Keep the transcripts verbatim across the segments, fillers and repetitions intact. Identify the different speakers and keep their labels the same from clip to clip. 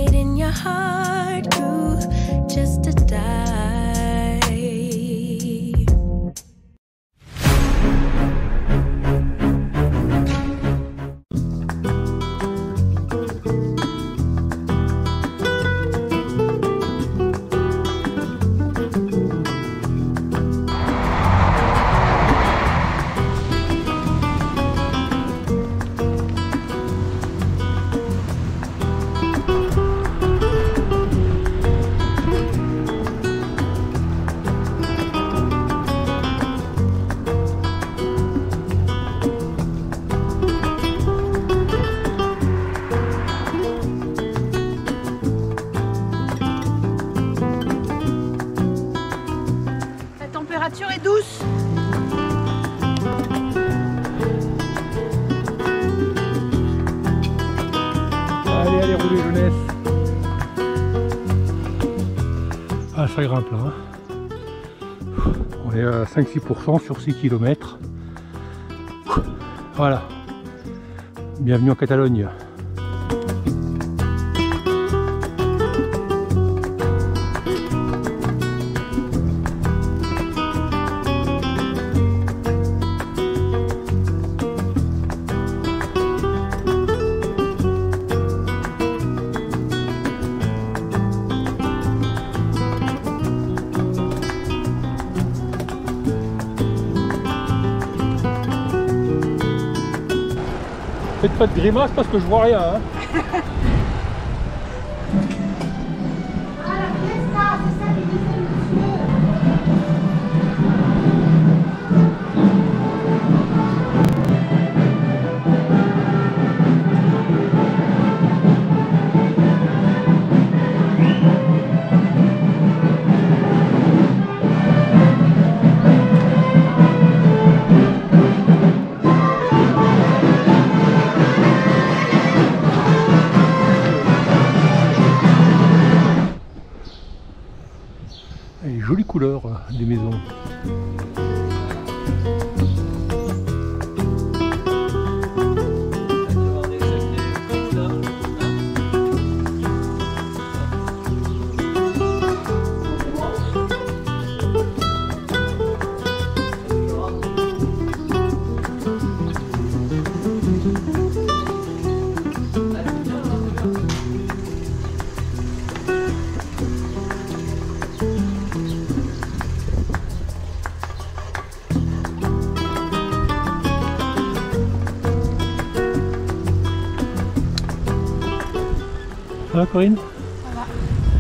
Speaker 1: night in your heart grew just to die.
Speaker 2: La température est douce.
Speaker 3: Allez, allez, roulez jeunesse. Ah, ça grimpe là. Hein. On est à cinq six pour cent sur six kilomètres. Voilà. Bienvenue en Catalogne. Faites pas de grimace parce que je vois rien. Hein.
Speaker 2: Ah, la fiesta, c'est ça qu'il disait, monsieur.
Speaker 3: Et jolie couleur des maisons. Ça va Corinne?
Speaker 2: Ça va.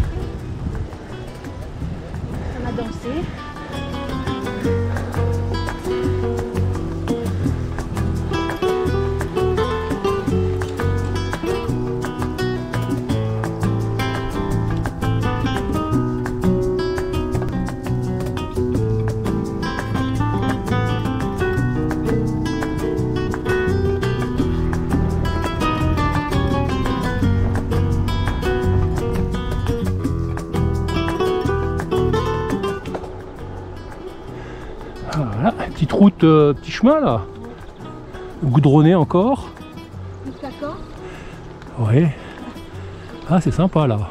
Speaker 2: On a dansé.
Speaker 3: Voilà, petite route, euh, petit chemin là, goudronné encore.
Speaker 2: D'accord.
Speaker 3: Ouais. Ah, c'est sympa là.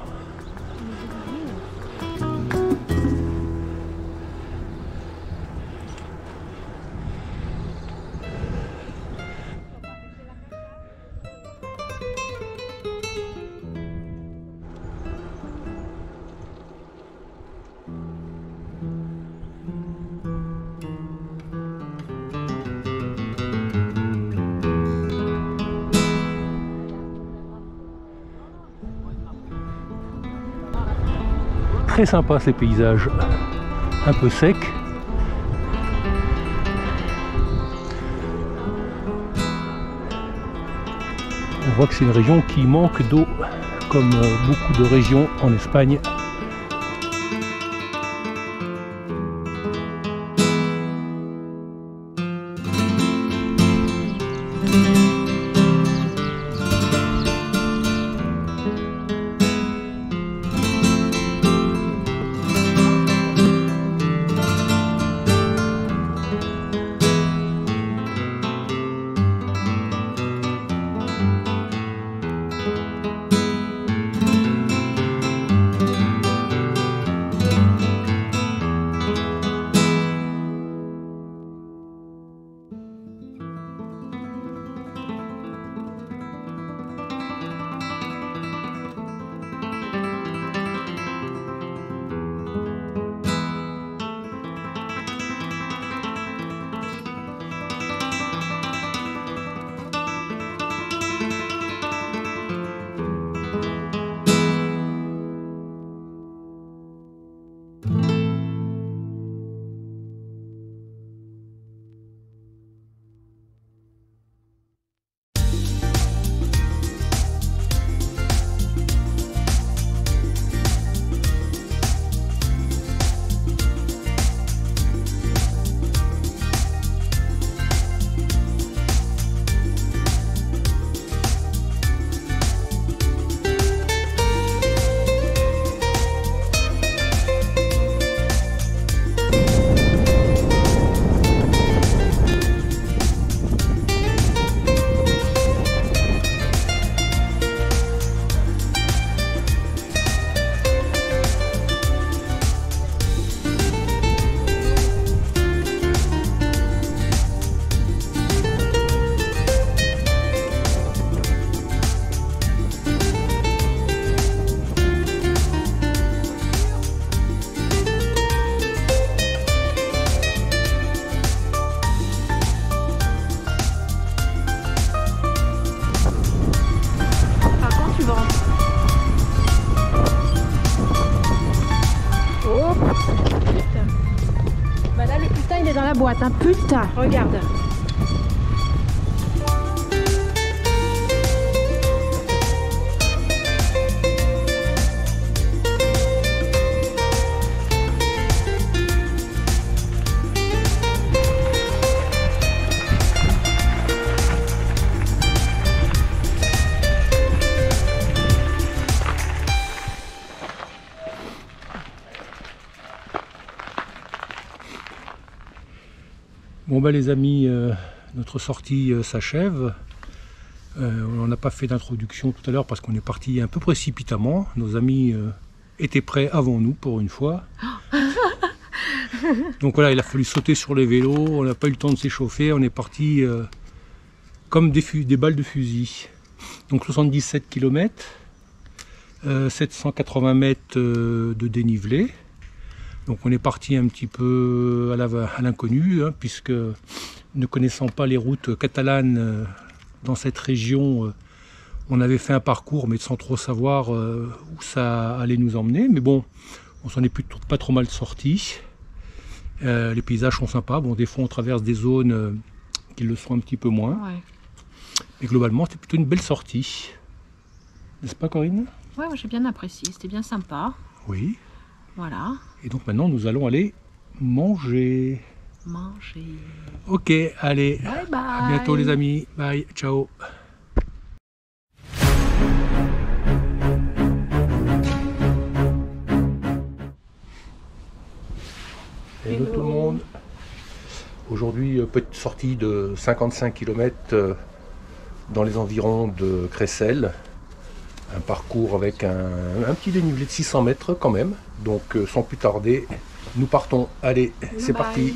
Speaker 3: Très sympa ces paysages, un peu secs. On voit que c'est une région qui manque d'eau, comme beaucoup de régions en Espagne.
Speaker 4: la boîte, hein. Putain, regarde.
Speaker 3: Bon bah les amis, euh, notre sortie euh, s'achève. Euh, on n'a pas fait d'introduction tout à l'heure parce qu'on est parti un peu précipitamment. Nos amis euh, étaient prêts avant nous pour une fois. Donc voilà, il a fallu sauter sur les vélos, on n'a pas eu le temps de s'échauffer, on est parti euh, comme des, des balles de fusil. Donc soixante-dix-sept kilomètres, euh, sept cent quatre-vingts mètres euh, de dénivelé. Donc on est parti un petit peu à l'inconnu, hein, puisque ne connaissant pas les routes catalanes euh, dans cette région, euh, on avait fait un parcours mais sans trop savoir euh, où ça allait nous emmener. Mais bon, on s'en est plutôt pas trop mal sorti. Euh, les paysages sont sympas. Bon, des fois on traverse des zones euh, qui le sont un petit peu moins.
Speaker 4: Ouais.
Speaker 3: Mais globalement, c'était plutôt une belle sortie. N'est-ce pas, Corinne?
Speaker 4: Ouais, ouais, j'ai bien apprécié, c'était bien sympa.
Speaker 3: Oui.
Speaker 4: Voilà.
Speaker 3: Et donc maintenant, nous allons aller manger.
Speaker 4: Manger.
Speaker 3: Ok, allez.
Speaker 4: Bye bye.
Speaker 3: À bientôt les amis. Bye, ciao. Hello tout le monde. Aujourd'hui, petite sortie de cinquante-cinq kilomètres dans les environs de Cressel. Un parcours avec un, un petit dénivelé de six cents mètres quand même. Donc euh, sans plus tarder, nous partons. Allez, c'est parti.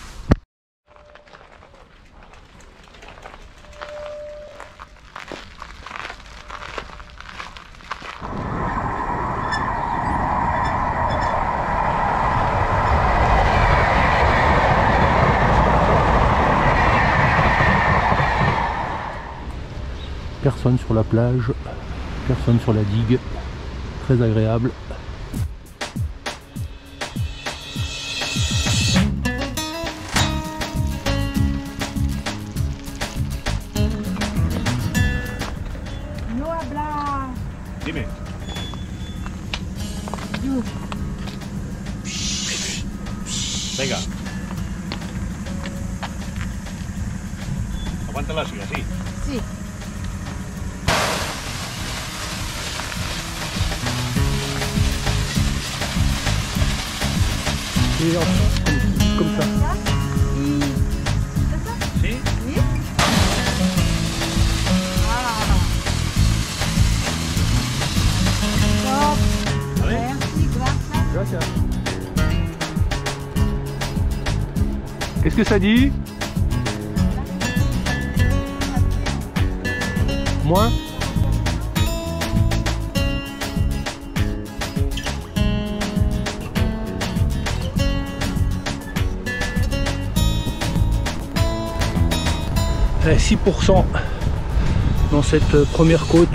Speaker 3: Personne sur la plage. Personne sur la digue, très agréable.
Speaker 2: No habla.
Speaker 3: Dime.
Speaker 2: You.
Speaker 3: Venga. Aguántala así, así.
Speaker 2: Sí.
Speaker 3: Et comme, comme ça.
Speaker 2: Sí.
Speaker 3: Si?
Speaker 2: Sí. Ah. Stop.
Speaker 3: Allez.
Speaker 2: Merci, gracias.
Speaker 3: Gracias. Qu'est-ce que ça dit? Moins? six pour cent dans cette première côte,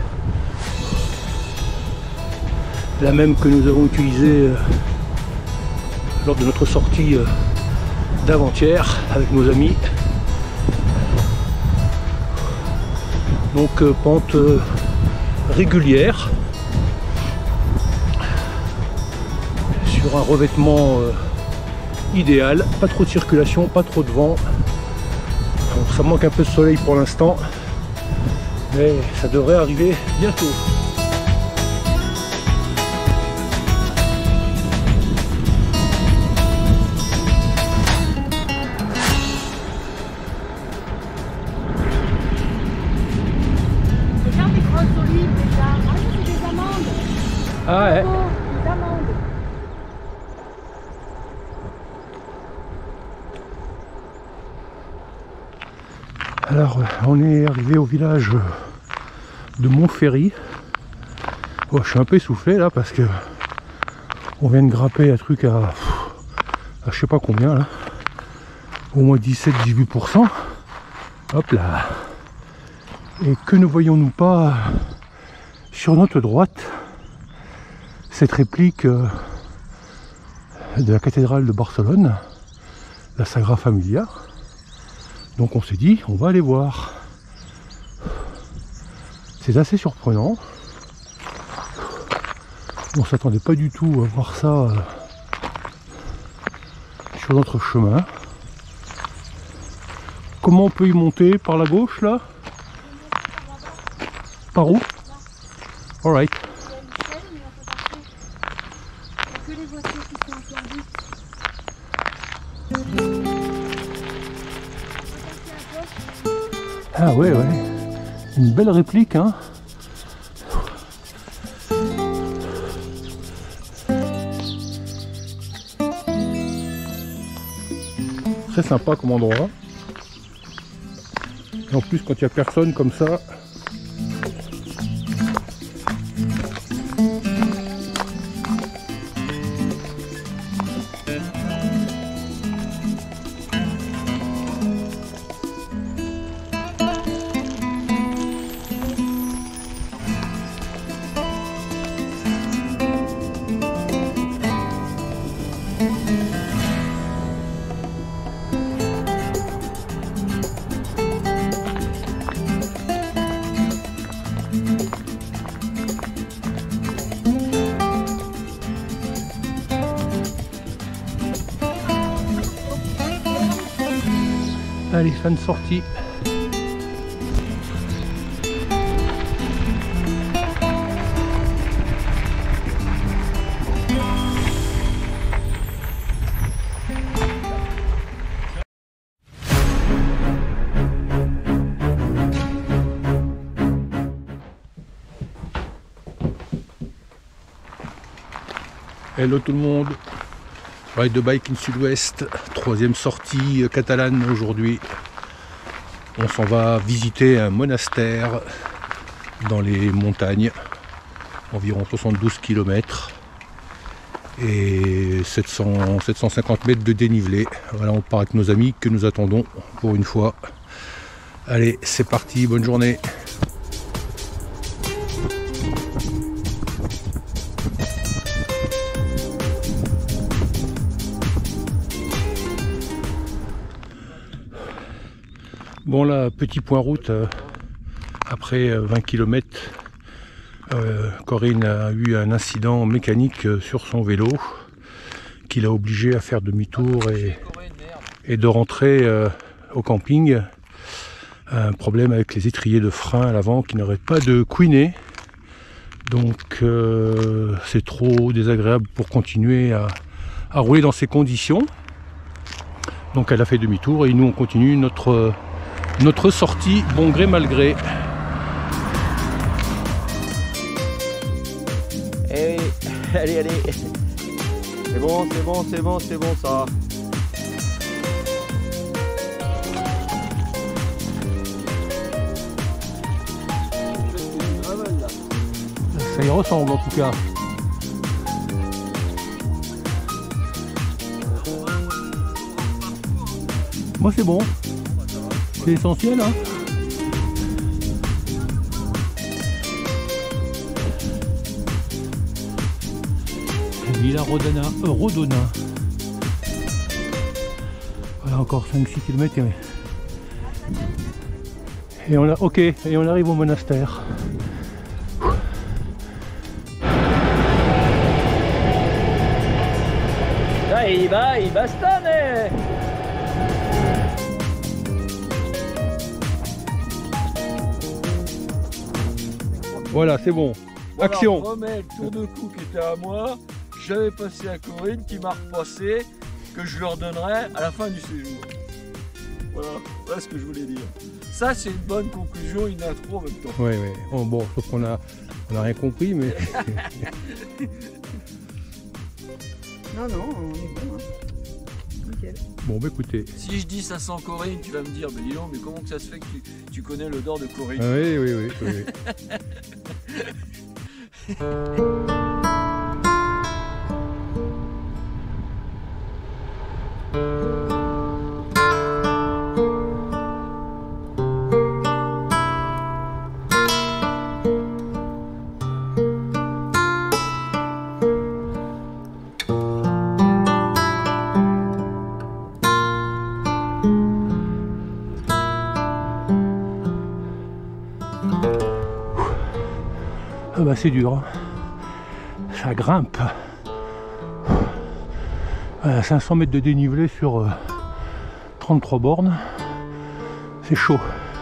Speaker 3: la même que nous avons utilisée lors de notre sortie d'avant-hier avec nos amis. Donc pente régulière sur un revêtement idéal, pas trop de circulation, pas trop de vent. Alors, ça manque un peu de soleil pour l'instant, mais ça devrait arriver bientôt.
Speaker 2: Regarde les grosses olives déjà. Ah oui, c'est des amandes.
Speaker 3: Ah ouais.
Speaker 2: Oh, des amandes.
Speaker 3: Alors on est arrivé au village de Montferry. Oh, je suis un peu essoufflé là parce que on vient de grapper un truc à, à je sais pas combien là, au moins dix-sept à dix-huit pour cent. Hop là. Et que ne voyons-nous pas sur notre droite cette réplique de la cathédrale de Barcelone, la Sagrada Familia. Donc on s'est dit, on va aller voir. C'est assez surprenant. On ne s'attendait pas du tout à voir ça euh, sur notre chemin. Comment on peut y monter? Par la gauche là? Par où? Alright.
Speaker 2: Que les voitures qui sont interdites.
Speaker 3: Ah ouais, ouais. Une belle réplique, hein. Très sympa comme endroit. Et en plus, quand il n'y a personne comme ça, allez, fin de sortie. Hello tout le monde. Ride de bike in Sud-Ouest, troisième sortie catalane aujourd'hui. On s'en va visiter un monastère dans les montagnes, environ soixante-douze kilomètres et sept cents, sept cent cinquante mètres de dénivelé. Voilà, on part avec nos amis que nous attendons pour une fois. Allez, c'est parti, bonne journée. Bon là, petit point route, euh, après euh, vingt kilomètres, euh, Corinne a eu un incident mécanique euh, sur son vélo qui l'a obligé à faire demi-tour et, et de rentrer euh, au camping. Un problème avec les étriers de frein à l'avant qui n'arrêtent pas de couiner. Donc euh, c'est trop désagréable pour continuer à, à rouler dans ces conditions. Donc elle a fait demi-tour et nous on continue notre... Notre sortie, bon gré mal gré.
Speaker 5: Eh oui, allez, allez. C'est bon, c'est bon, c'est bon, c'est bon ça.
Speaker 3: Ça y ressemble en tout cas. Moi c'est bon. C'est essentiel, hein. Villa Rodona, euh, Rodona. Voilà encore cinq six kilomètres et... et on a ok et on arrive au monastère.
Speaker 5: Dai, vai, bastane.
Speaker 3: Voilà, c'est bon.
Speaker 6: Voilà,
Speaker 3: Action.
Speaker 6: on remet le tour de cou qui était à moi. J'avais passé à Corinne qui m'a repassé, que je lui redonnerai à la fin du séjour. Voilà, voilà ce que je voulais dire. Ça, c'est une bonne conclusion, une intro en même temps.
Speaker 3: Oui, oui. Oh, bon, sauf qu'on a, on a rien compris, mais.
Speaker 7: Non, non, on est bon. Hein. Nickel.
Speaker 3: Bon, bah écoutez.
Speaker 6: Si je dis ça sent Corinne, tu vas me dire, mais dis donc, mais comment que ça se fait que tu, tu connais l'odeur de Corinne?
Speaker 3: Ah, oui, oui, oui, oui, oui. ouais, c'est dur. Ça grimpe. À cinq cents mètres de dénivelé sur euh, trente-trois bornes. C'est chaud.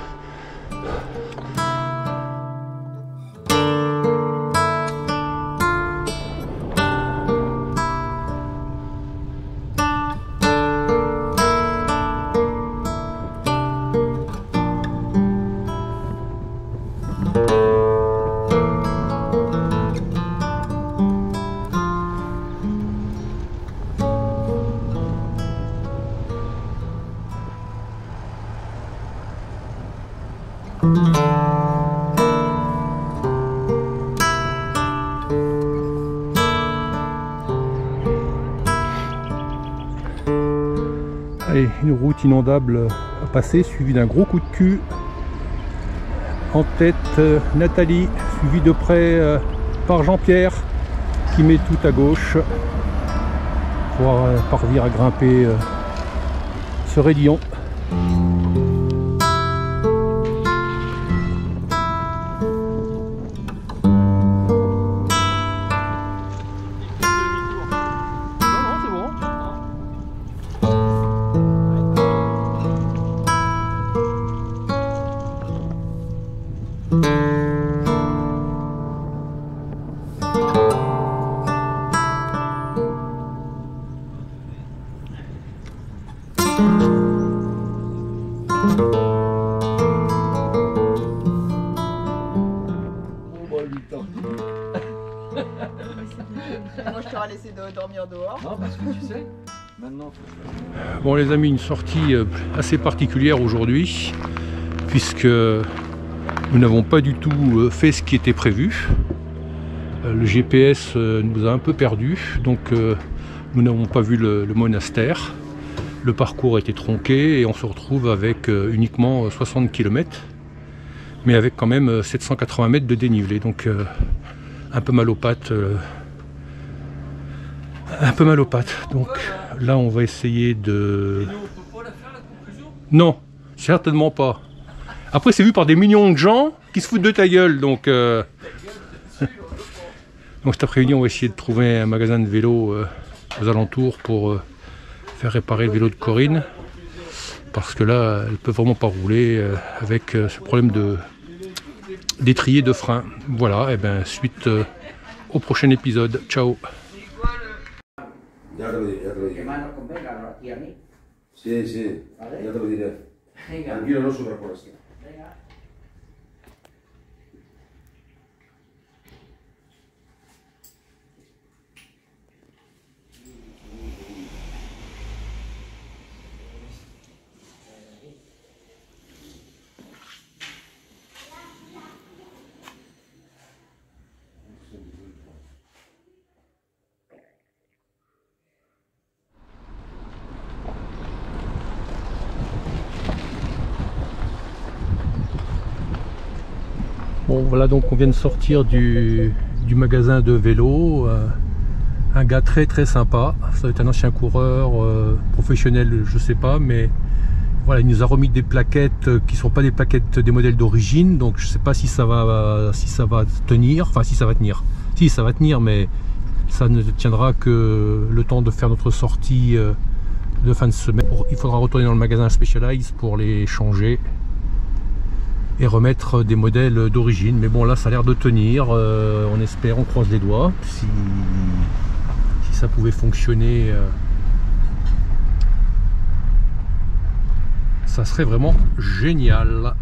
Speaker 3: Allez, une route inondable à passer, suivie d'un gros coup de cul. En tête, euh, Nathalie, suivie de près euh, par Jean-Pierre, qui met tout à gauche pour euh, parvenir à grimper euh, ce raidillon.
Speaker 7: Moi je t'aurais laissé de dormir dehors.
Speaker 6: Non, parce que tu sais, maintenant...
Speaker 3: Bon les amis, une sortie assez particulière aujourd'hui, puisque nous n'avons pas du tout fait ce qui était prévu. Le G P S nous a un peu perdus, donc nous n'avons pas vu le, le monastère. Le parcours a été tronqué et on se retrouve avec uniquement soixante kilomètres, mais avec quand même sept cent quatre-vingts mètres de dénivelé, donc un peu mal aux pattes. Un peu mal aux pattes. Donc là on va essayer de... Non, certainement pas. Après c'est vu par des millions de gens qui se foutent de ta gueule, donc... Euh... donc cet après-midi on va essayer de trouver un magasin de vélo euh, aux alentours pour euh, faire réparer le vélo de Corinne. Parce que là elle peut vraiment pas rouler euh, avec euh, ce problème de d'étrier de frein. Voilà, et bien suite euh, au prochain épisode. Ciao.
Speaker 8: Ya te lo diré, ya te lo diré.
Speaker 9: Que más nos convenga aquí a mí.
Speaker 8: Sí, sí,
Speaker 9: ¿Vale?
Speaker 8: ya te lo diré.
Speaker 9: Venga.
Speaker 8: Tranquilo, no sufras por esto.
Speaker 9: Venga.
Speaker 3: Bon voilà, donc on vient de sortir du, du magasin de vélo. Euh, un gars très très sympa, ça doit être un ancien coureur euh, professionnel, je sais pas, mais voilà, il nous a remis des plaquettes qui sont pas des plaquettes des modèles d'origine, donc je sais pas si ça va si ça va tenir, enfin si ça va tenir, si ça va tenir, mais ça ne tiendra que le temps de faire notre sortie euh, de fin de semaine. Il faudra retourner dans le magasin Specialized pour les changer et remettre des modèles d'origine, mais bon là ça a l'air de tenir, euh, on espère, on croise les doigts. Si, si ça pouvait fonctionner, euh, ça serait vraiment génial.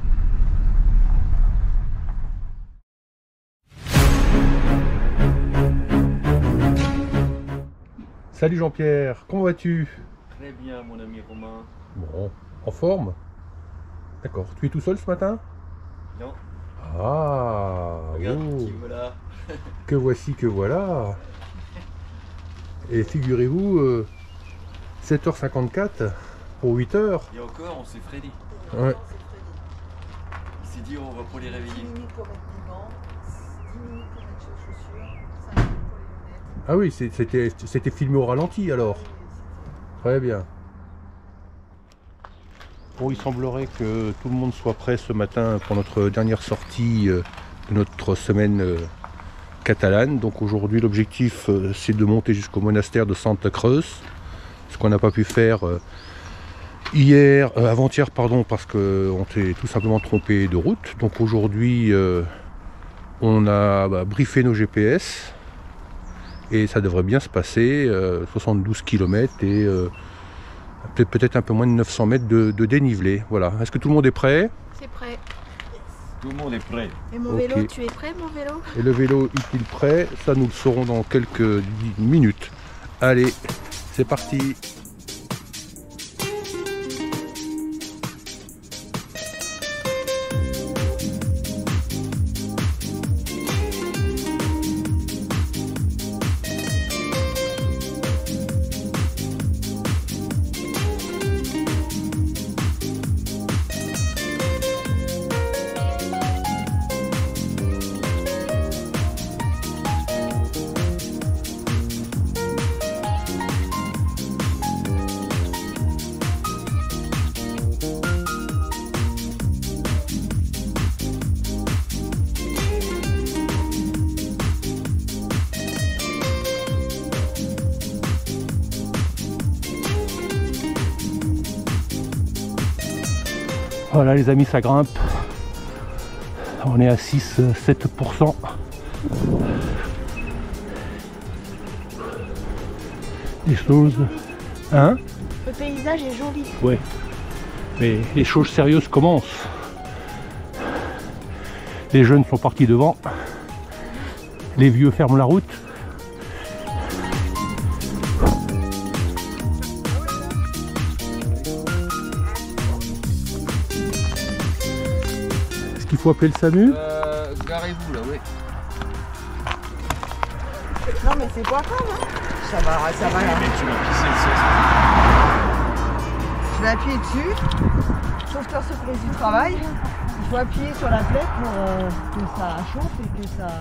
Speaker 3: Salut Jean-Pierre, comment vas-tu?
Speaker 6: Très bien mon ami Romain.
Speaker 3: Bon, en forme? D'accord, tu es tout seul ce matin?
Speaker 6: Non.
Speaker 3: Ah,
Speaker 6: regarde,
Speaker 3: oh.
Speaker 6: qui voilà.
Speaker 3: Que voici, que voilà. Et figurez-vous, euh, sept heures cinquante-quatre pour huit heures.
Speaker 6: Et encore, on s'est Freddy.
Speaker 3: Ouais.
Speaker 6: Il s'est dit, on va pas les réveiller.
Speaker 7: dix minutes pour mettre des gants, dix minutes pour mettre les chaussures, cinq minutes pour les lunettes.
Speaker 3: Ah oui, c'était c'était filmé au ralenti alors. Très bien. Bon, il semblerait que tout le monde soit prêt ce matin pour notre dernière sortie de notre semaine catalane. Donc aujourd'hui l'objectif euh, c'est de monter jusqu'au monastère de Santa Cruz, ce qu'on n'a pas pu faire euh, hier, euh, avant-hier pardon, parce qu'on s'est tout simplement trompé de route. Donc aujourd'hui euh, on a bah, briefé nos G P S et ça devrait bien se passer, euh, soixante-douze kilomètres et euh, peut-être un peu moins de neuf cents mètres de, de dénivelé. Voilà. Est-ce que tout le monde est prêt?
Speaker 4: C'est prêt.
Speaker 6: Tout le monde est prêt.
Speaker 4: Et mon
Speaker 3: Ok.
Speaker 4: vélo, tu es prêt mon vélo?
Speaker 3: Et le vélo est-il prêt? Ça nous le saurons dans quelques minutes. Allez, c'est parti. Voilà les amis, ça grimpe. On est à six à sept pour cent. Les choses. Hein?
Speaker 2: Le paysage est joli.
Speaker 3: Ouais. Mais les choses sérieuses commencent. Les jeunes sont partis devant. Les vieux ferment la route. Est-ce qu'il faut appeler le SAMU?
Speaker 6: Euh, garez-vous là, oui.
Speaker 7: Non mais c'est pas grave, hein. Ça va, ça va.
Speaker 6: Mais tu vas pisser le cesse.
Speaker 7: Je vais appuyer dessus. Sauveteur surprise du travail. Il faut appuyer sur la plaie pour euh, que ça chauffe et que ça...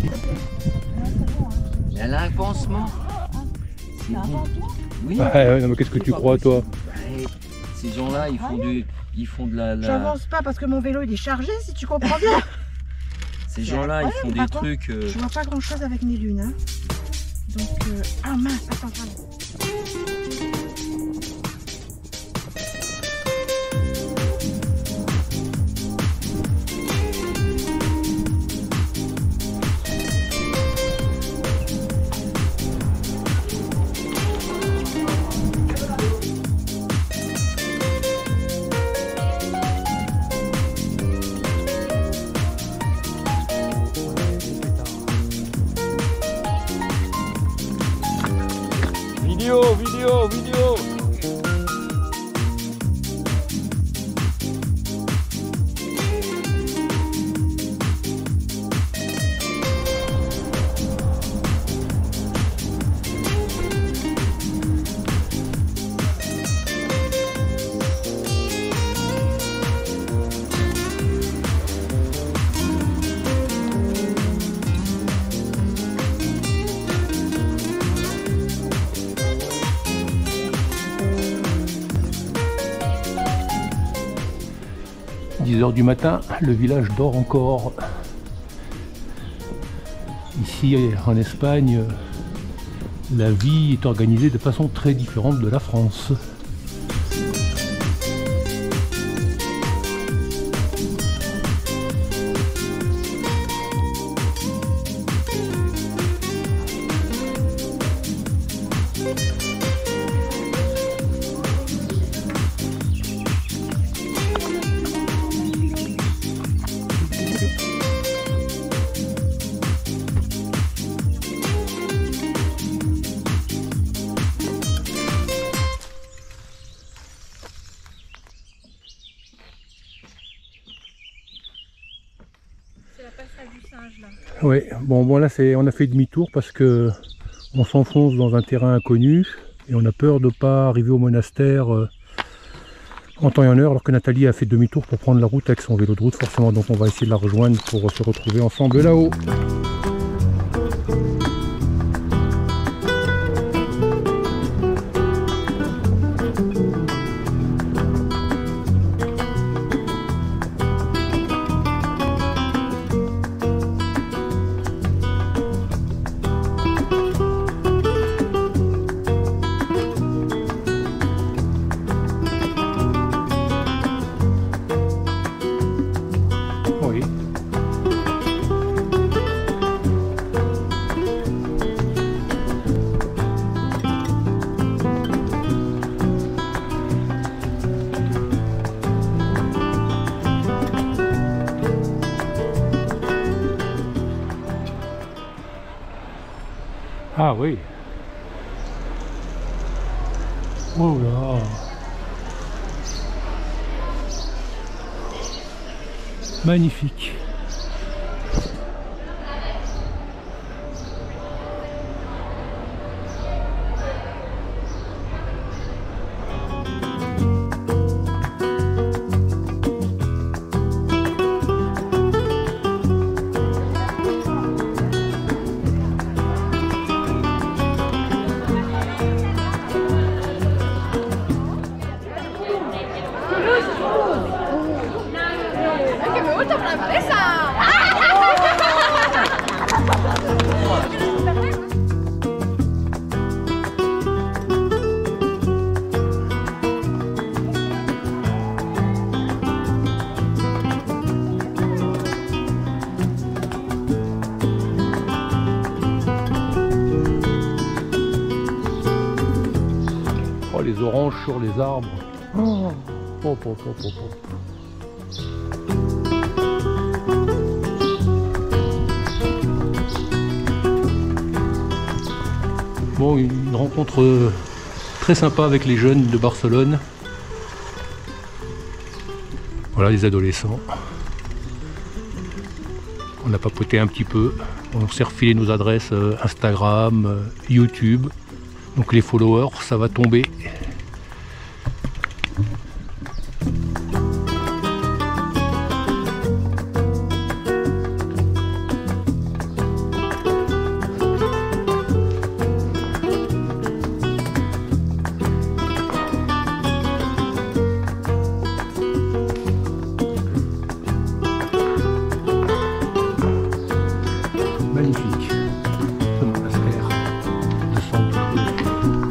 Speaker 9: Elle a un pansement.
Speaker 2: C'est un pansement?
Speaker 9: Oui.
Speaker 3: Ouais, ouais, non, mais qu'est-ce que tu crois toi?
Speaker 9: Et ces gens-là, ils font du, ils font de la. la-
Speaker 7: J'avance pas parce que mon vélo il est chargé, si tu comprends bien.
Speaker 9: Ces gens-là, ils font
Speaker 7: Ouais,
Speaker 9: des
Speaker 7: par contre,
Speaker 9: trucs. euh,
Speaker 7: Je vois pas grand chose avec mes lunes. Hein. Donc, euh... ah mince, attends, attends.
Speaker 6: Vidéo, vidéo, vidéo.
Speaker 3: dix heures du matin, le village dort encore. Ici en Espagne, la vie est organisée de façon très différente de la France.
Speaker 4: C'est la passage du singe là.
Speaker 3: Oui, bon, bon là c'est, on a fait demi-tour parce que on s'enfonce dans un terrain inconnu et on a peur de ne pas arriver au monastère euh, en temps et en heure, alors que Nathalie a fait demi-tour pour prendre la route avec son vélo de route forcément, donc on va essayer de la rejoindre pour se retrouver ensemble là-haut. Ah oui. Oh là. Magnifique. Oh, les oranges sur les arbres. Oh, oh, oh, oh, oh, oh. Bon, une rencontre très sympa avec les jeunes de Barcelone. Voilà, les adolescents. On a papoté un petit peu. On s'est refilé nos adresses Instagram, YouTube. Donc les followers, ça va tomber. Magnifique. Ce monastère de Santa Cruz.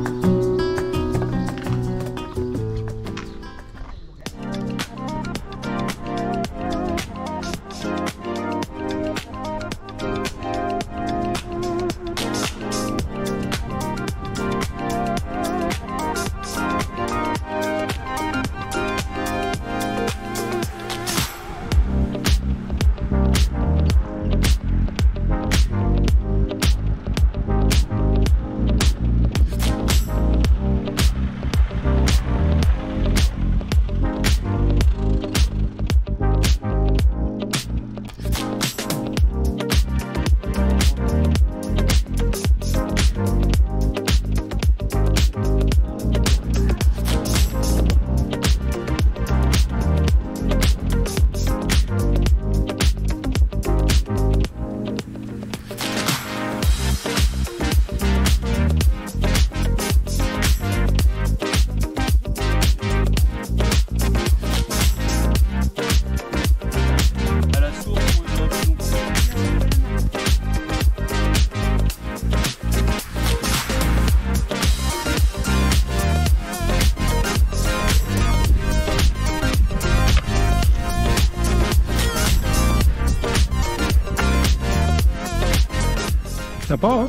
Speaker 3: Sympa, hein?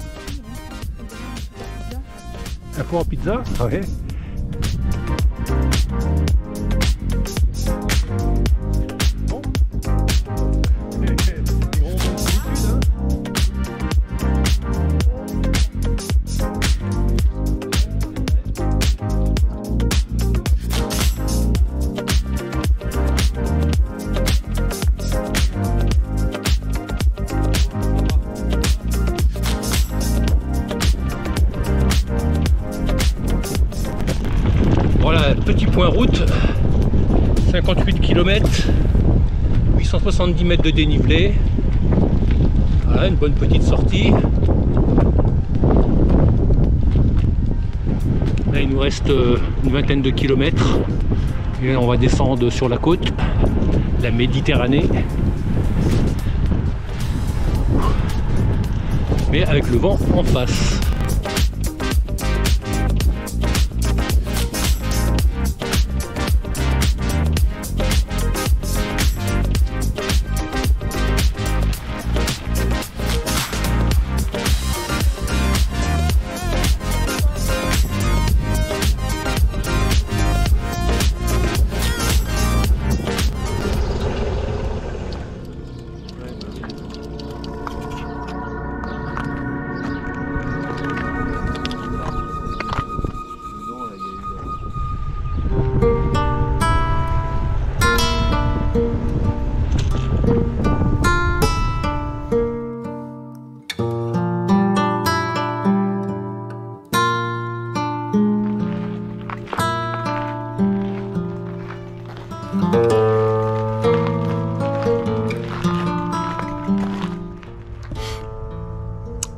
Speaker 3: Un pot en pizza? Ouais. Bon. Des gros bonnes habitudes, hein? Voilà, petit point route, cinquante-huit kilomètres, huit cent soixante-dix mètres de dénivelé. Voilà, une bonne petite sortie. Là, il nous reste une vingtaine de kilomètres. Et là, on va descendre sur la côte, la Méditerranée. Mais avec le vent en face.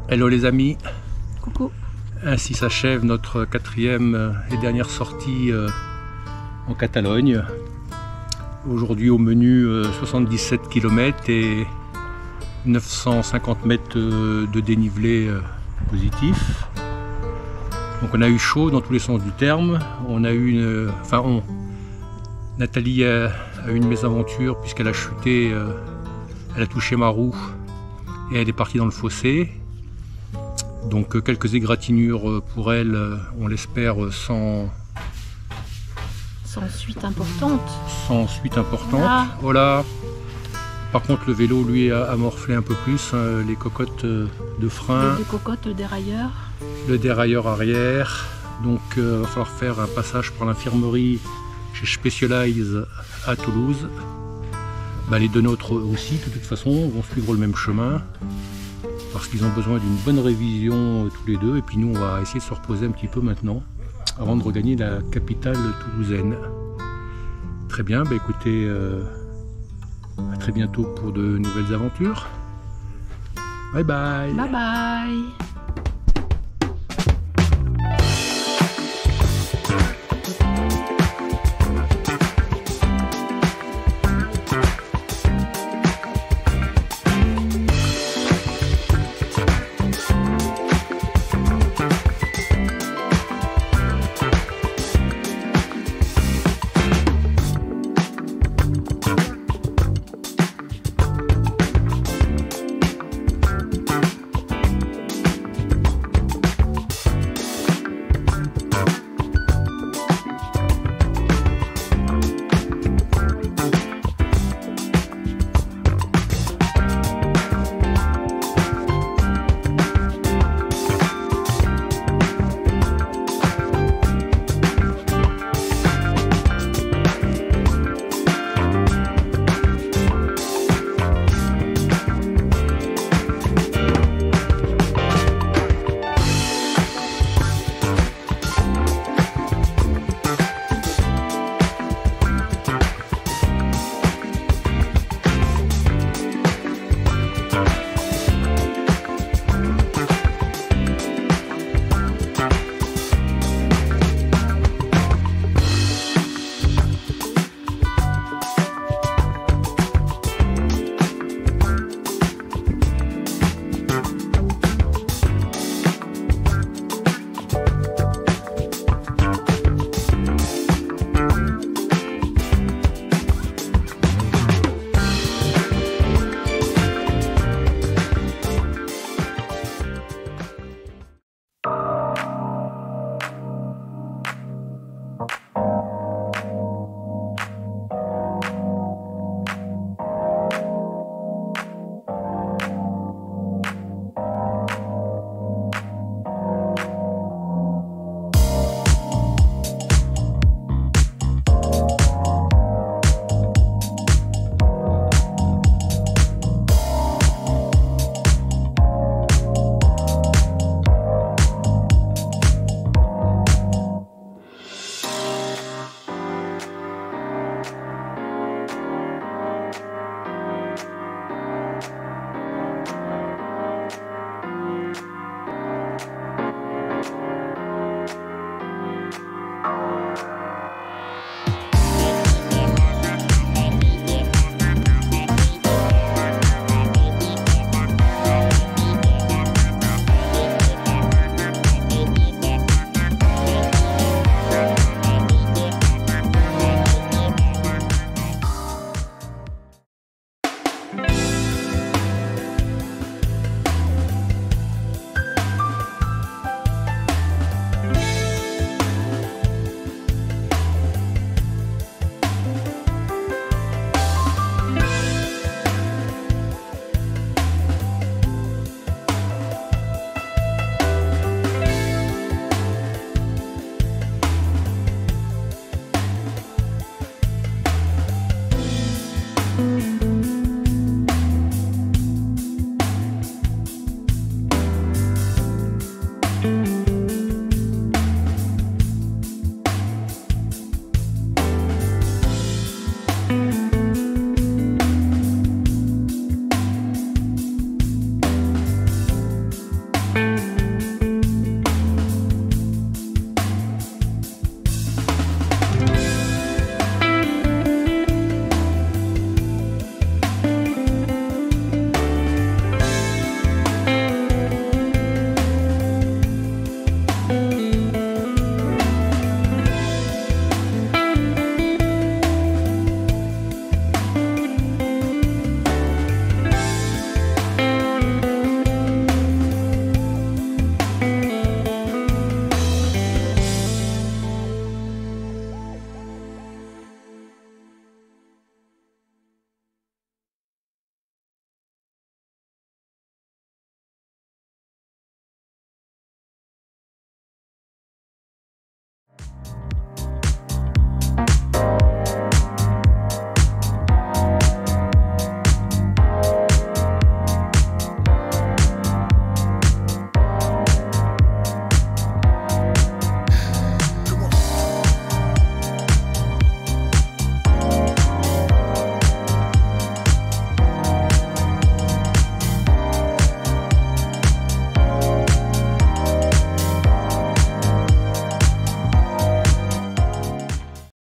Speaker 3: Hello les amis,
Speaker 4: Coucou.
Speaker 3: ainsi s'achève notre quatrième et dernière sortie en Catalogne. Aujourd'hui au menu soixante-dix-sept kilomètres et neuf cent cinquante mètres de dénivelé positif. Donc on a eu chaud dans tous les sens du terme. On a eu une, enfin on, Nathalie a, a eu une mésaventure puisqu'elle a chuté, euh, elle a touché ma roue et elle est partie dans le fossé. Donc euh, quelques égratignures pour elle, euh, on l'espère sans,
Speaker 4: Sans suite importante.
Speaker 3: sans suite importante.
Speaker 4: Ah.
Speaker 3: Voilà. Par contre le vélo lui a, a morflé un peu plus, hein, les cocottes de frein,
Speaker 4: Les cocottes, le dérailleur.
Speaker 3: le dérailleur arrière. Donc il euh, va falloir faire un passage par l'infirmerie chez Specialized à Toulouse. Bah, les deux nôtres aussi, de toute façon, vont suivre le même chemin parce qu'ils ont besoin d'une bonne révision euh, tous les deux. Et puis nous, on va essayer de se reposer un petit peu maintenant avant de regagner la capitale toulousaine. Très bien, bah, écoutez, euh, à très bientôt pour de nouvelles aventures. Bye bye.
Speaker 4: Bye bye.